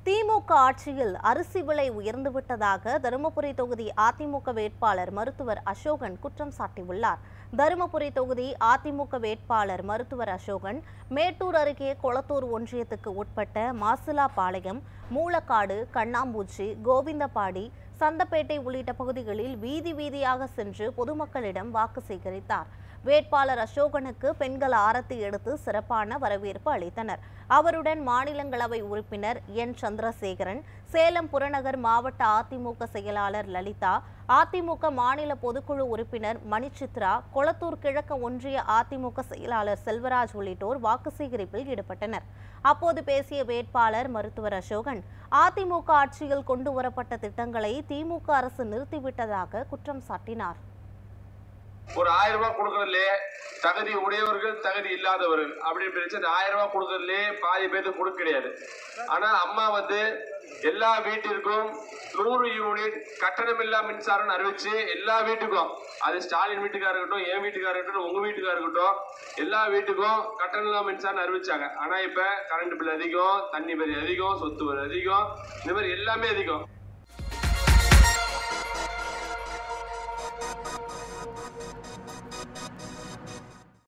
திமுக ஆட்சியில் அரிசி விலை உயர்ந்துவிட்டதாக தருமபுரி தொகுதி அதிமுக வேட்பாளர் மருத்துவர் அசோகன் குற்றம் சாட்டியுள்ளார். தருமபுரி தொகுதி அதிமுக வேட்பாளர் மருத்துவர் அசோகன் மேட்டூர் அருகே கொளத்தூர் ஒன்றியத்துக்கு உட்பட்ட மாசிலாபாளையம், மூலக்காடு, கண்ணாம்பூச்சி, கோவிந்தபாடி, சந்தப்பேட்டை உள்ளிட்ட பகுதிகளில் வீதி வீதியாக சென்று பொதுமக்களிடம் வாக்கு சேகரித்தார். வேட்பாளர் அசோகனுக்கு பெண்கள் ஆரத்தி எடுத்து சிறப்பான வரவேற்பு அளித்தனர். அவருடன் மாநிலங்களவை உறுப்பினர் என் சந்திரசேகரன், சேலம் புறநகர் மாவட்ட அதிமுக செயலாளர் லலிதா, அதிமுக மாநில பொதுக்குழு உறுப்பினர் மணிச்சித்ரா, கொளத்தூர் கிழக்கு ஒன்றிய அதிமுக செயலாளர் செல்வராஜ் உள்ளிட்டோர் வாக்கு சேகரிப்பில் ஈடுபட்டனர். அப்போது பேசிய வேட்பாளர் மருத்துவர் அசோகன், அதிமுக ஆட்சியில் கொண்டுவரப்பட்ட திட்டங்களை திமுக அரசு நிறுத்திவிட்டதாக குற்றம் சாட்டினார். ஒரு 1000 ரூபாய் கொடுக்கறதுலே தகுதி உடையவர்கள், தகுதி இல்லாதவர்கள் அப்படின்னு பிரிச்சு அந்த 1000 ரூபாய் கொடுக்கறதுலே பாதி பேருக்கு கொடுக்க கிடையாது. ஆனா அம்மா எல்லா வீட்டிற்கும் 100 யூனிட் கட்டணமில்லா மின்சாரம் அறிவிச்சு எல்லா வீட்டுக்கும், அது ஸ்டாலின் வீட்டுக்கா இருக்கட்டும், என் வீட்டுக்கா இருக்கட்டும், உங்க வீட்டுக்கா இருக்கட்டும், எல்லா வீட்டுக்கும் கட்டணமில்லா மின்சாரம் அறிவிச்சாங்க. ஆனா இப்ப கரண்ட் பில் அதிகம், தண்ணி வரி அதிகம், சொத்து வரி அதிகம், இந்த மாதிரி எல்லாமே அதிகம்.